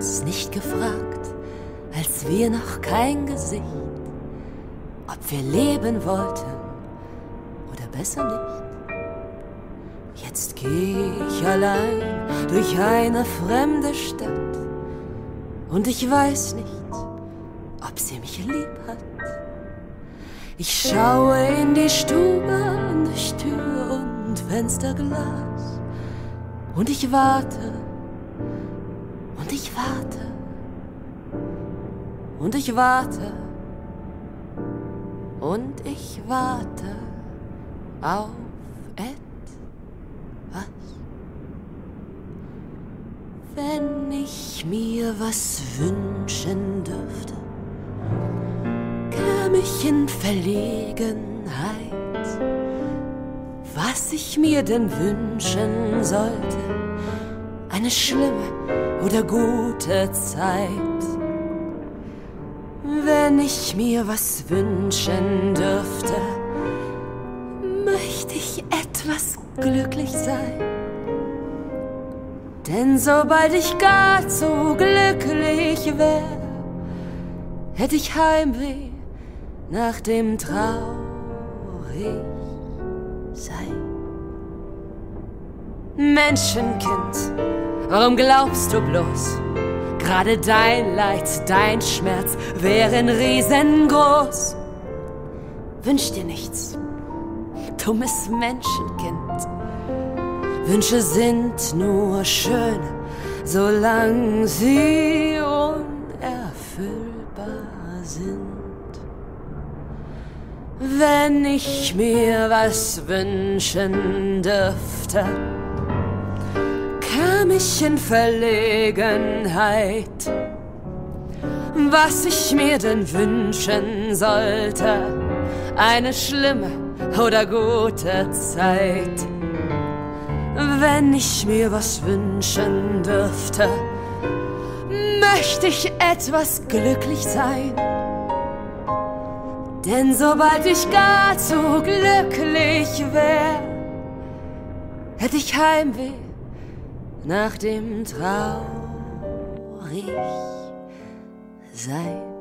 damals nicht gefragt, als wir noch kein Gesicht, ob wir leben wollten oder besser nicht. Jetzt geh ich allein durch eine fremde Stadt und ich weiß nicht, ob sie mich lieb hat. Ich schaue in die Stube durch Tür und Fensterglas und ich warte und ich warte und ich warte und ich warte auf etwas. Wenn ich mir was wünschen dürfte, käme ich in Verlegenheit, was ich mir denn wünschen sollte, eine schlimme oder gute Zeit. Wenn ich mir was wünschen dürfte, möchte ich etwas glücklich sein. Denn sobald ich gar zu glücklich wär, hätte ich Heimweh nach dem Traurigsein. Menschenkind, warum glaubst du bloß, gerade dein Leid, dein Schmerz wären riesengroß? Wünsch dir nichts, dummes Menschenkind. Wünsche sind nur schön, solange sie unerfüllbar sind. Wenn ich mir was wünschen dürfte, käme ich in Verlegenheit, was ich mir denn wünschen sollte, eine schlimme oder gute Zeit. Wenn ich mir was wünschen dürfte, möchte ich etwas glücklich sein. Denn sobald ich gar zu glücklich wär, hätte ich Heimweh nach dem Traurigsein.